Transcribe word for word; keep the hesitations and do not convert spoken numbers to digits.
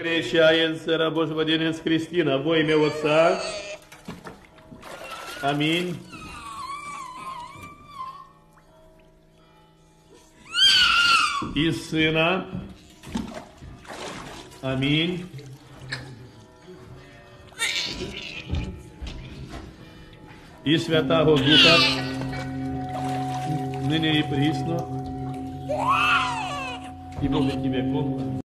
Крещается раб Божий младенец Христина во имя Отца. Аминь. И Сына. Аминь. І Святого Духа, нині і присно, і во веки веков.